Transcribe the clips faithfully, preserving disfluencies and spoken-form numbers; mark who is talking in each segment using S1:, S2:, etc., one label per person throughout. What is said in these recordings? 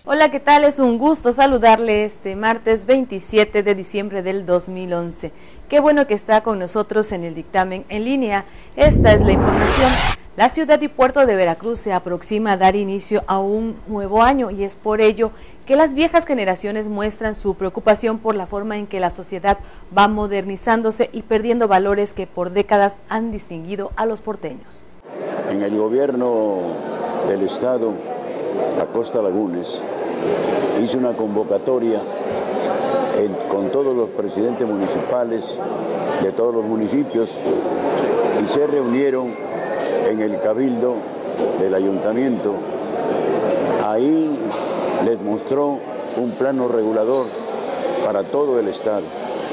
S1: Hola, ¿qué tal? Es un gusto saludarle este martes veintisiete de diciembre del dos mil once. Qué bueno que está con nosotros en el dictamen en línea. Esta es la información. La ciudad y puerto de Veracruz se aproxima a dar inicio a un nuevo año y es por ello que las viejas generaciones muestran su preocupación por la forma en que la sociedad va modernizándose y perdiendo valores que por décadas han distinguido a los porteños.
S2: En el gobierno del estado, Acosta Lagunes hizo una convocatoria en, con todos los presidentes municipales de todos los municipios y se reunieron en el cabildo del ayuntamiento. Ahí les mostró un plano regulador para todo el estado.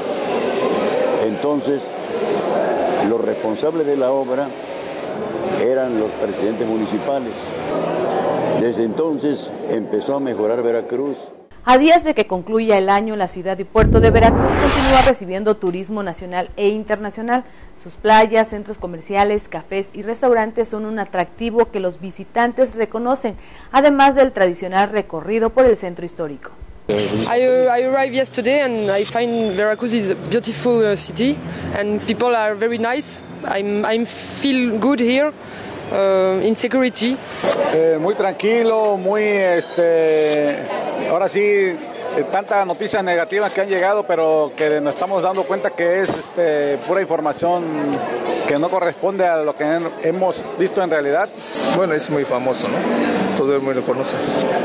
S2: Entonces, los responsables de la obra eran los presidentes municipales. Desde entonces empezó a mejorar Veracruz.
S1: A días de que concluya el año, la ciudad y puerto de Veracruz continúa recibiendo turismo nacional e internacional. Sus playas, centros comerciales, cafés y restaurantes son un atractivo que los visitantes reconocen, además del tradicional recorrido por el centro histórico.
S3: I, uh, I arrived yesterday and I find Veracruz is a beautiful uh, city and people are very nice. I'm, I feel good here. Uh, insecurity.
S4: Eh, muy tranquilo, muy, este, ahora sí, eh, tantas noticias negativas que han llegado, pero que nos estamos dando cuenta que es este, pura información que no corresponde a lo que hemos visto en realidad.
S5: Bueno, es muy famoso, ¿no? Todo el mundo lo conoce.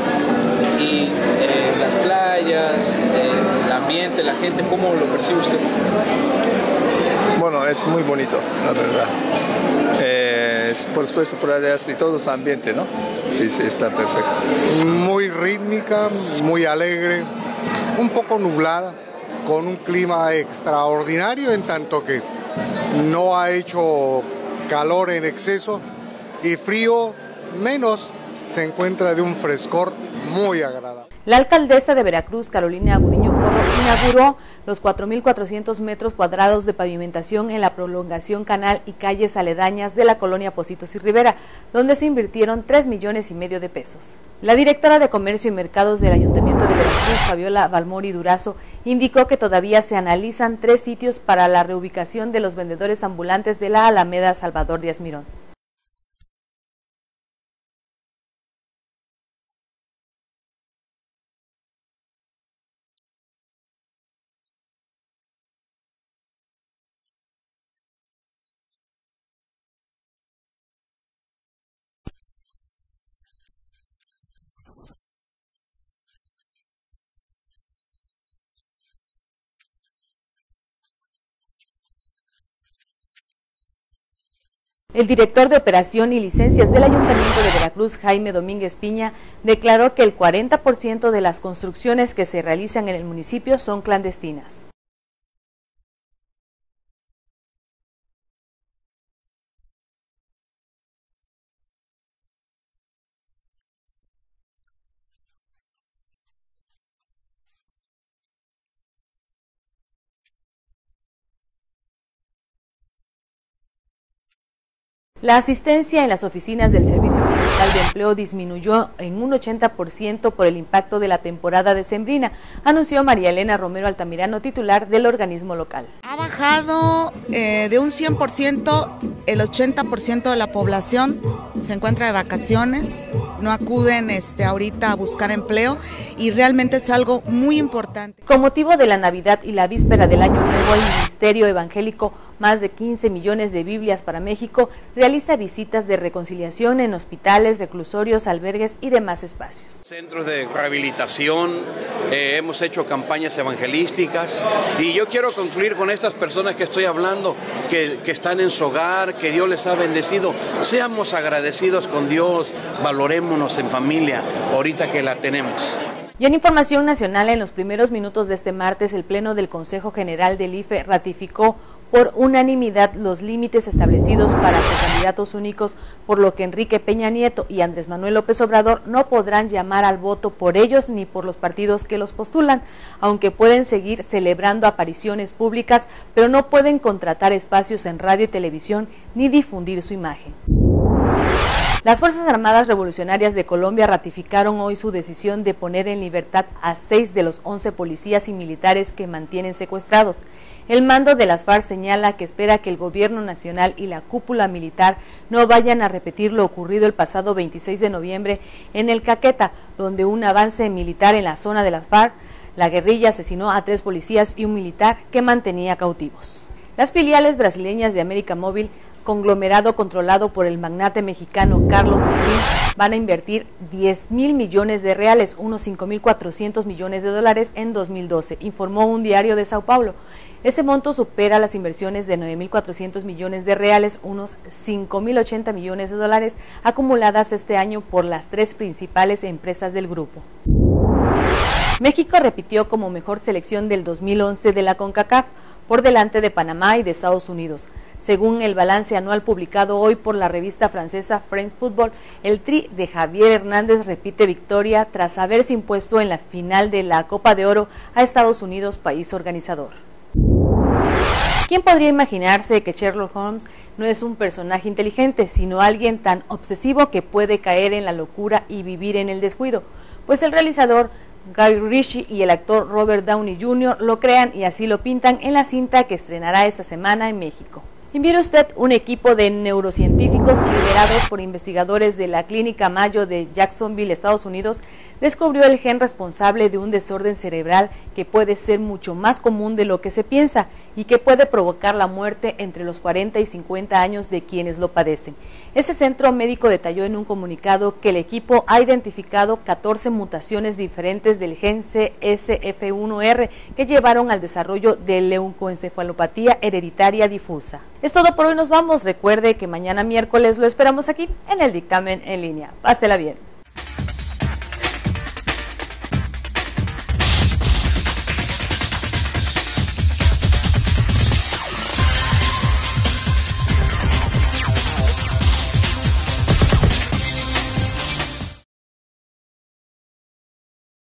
S6: Y eh, las playas, eh, el ambiente, la gente, ¿cómo lo percibe usted?
S5: Bueno, es muy bonito, la verdad. Eh, por supuesto, por allá y todo su ambiente, ¿no? Sí, sí, está perfecto.
S7: Muy rítmica, muy alegre, un poco nublada, con un clima extraordinario en tanto que no ha hecho calor en exceso y frío menos, se encuentra de un frescor muy agradable.
S1: La alcaldesa de Veracruz, Carolina Gudiño Corro, inauguró los cuatro mil cuatrocientos metros cuadrados de pavimentación en la prolongación canal y calles aledañas de la colonia Pocitos y Rivera, donde se invirtieron tres millones y medio de pesos. La directora de Comercio y Mercados del Ayuntamiento de Veracruz, Fabiola Balmori Durazo, indicó que todavía se analizan tres sitios para la reubicación de los vendedores ambulantes de la Alameda Salvador Díaz Mirón. El director de Operación y Licencias del Ayuntamiento de Veracruz, Jaime Domínguez Piña, declaró que el cuarenta por ciento de las construcciones que se realizan en el municipio son clandestinas. La asistencia en las oficinas del Servicio Municipal de Empleo disminuyó en un ochenta por ciento por el impacto de la temporada decembrina, anunció María Elena Romero Altamirano, titular del organismo local.
S8: Ha bajado eh, de un cien por ciento, el ochenta por ciento de la población se encuentra de vacaciones, no acuden este, ahorita a buscar empleo y realmente es algo muy importante.
S1: Con motivo de la Navidad y la víspera del Año Nuevo, el Ministerio Evangélico, más de quince millones de Biblias para México, realiza visitas de reconciliación en hospitales, reclusorios, albergues y demás espacios.
S9: Centros de rehabilitación, eh, hemos hecho campañas evangelísticas y yo quiero concluir con estas personas que estoy hablando, que, que están en su hogar, que Dios les ha bendecido. Seamos agradecidos con Dios, valorémonos en familia, ahorita que la tenemos.
S1: Y en información nacional, en los primeros minutos de este martes, el Pleno del Consejo General del I F E ratificó por unanimidad los límites establecidos para candidatos únicos, por lo que Enrique Peña Nieto y Andrés Manuel López Obrador no podrán llamar al voto por ellos ni por los partidos que los postulan, aunque pueden seguir celebrando apariciones públicas, pero no pueden contratar espacios en radio y televisión ni difundir su imagen. Las Fuerzas Armadas Revolucionarias de Colombia ratificaron hoy su decisión de poner en libertad a seis de los once policías y militares que mantienen secuestrados. El mando de las FARC señala que espera que el gobierno nacional y la cúpula militar no vayan a repetir lo ocurrido el pasado veintiséis de noviembre en el Caquetá, donde un avance militar en la zona de las FARC, la guerrilla asesinó a tres policías y un militar que mantenía cautivos. Las filiales brasileñas de América Móvil, conglomerado controlado por el magnate mexicano Carlos Slim, van a invertir diez mil millones de reales, unos cinco mil cuatrocientos millones de dólares en dos mil doce, informó un diario de Sao Paulo. Ese monto supera las inversiones de nueve mil cuatrocientos millones de reales, unos cinco mil ochenta millones de dólares acumuladas este año por las tres principales empresas del grupo. México repitió como mejor selección del dos mil once de la CONCACAF, por delante de Panamá y de Estados Unidos. Según el balance anual publicado hoy por la revista francesa France Football, el Tri de Javier Hernández repite victoria tras haberse impuesto en la final de la Copa de Oro a Estados Unidos, país organizador. ¿Quién podría imaginarse que Sherlock Holmes no es un personaje inteligente, sino alguien tan obsesivo que puede caer en la locura y vivir en el descuido? Pues el realizador Guy Ritchie y el actor Robert Downey junior lo crean y así lo pintan en la cinta que estrenará esta semana en México. Envió usted un equipo de neurocientíficos liderados por investigadores de la Clínica Mayo de Jacksonville, Estados Unidos, descubrió el gen responsable de un desorden cerebral que puede ser mucho más común de lo que se piensa y que puede provocar la muerte entre los cuarenta y cincuenta años de quienes lo padecen. Ese centro médico detalló en un comunicado que el equipo ha identificado catorce mutaciones diferentes del gen C S F uno R que llevaron al desarrollo de leucoencefalopatía hereditaria difusa. Es todo por hoy, nos vamos. Recuerde que mañana miércoles lo esperamos aquí en el Dictamen en Línea. Pásela bien.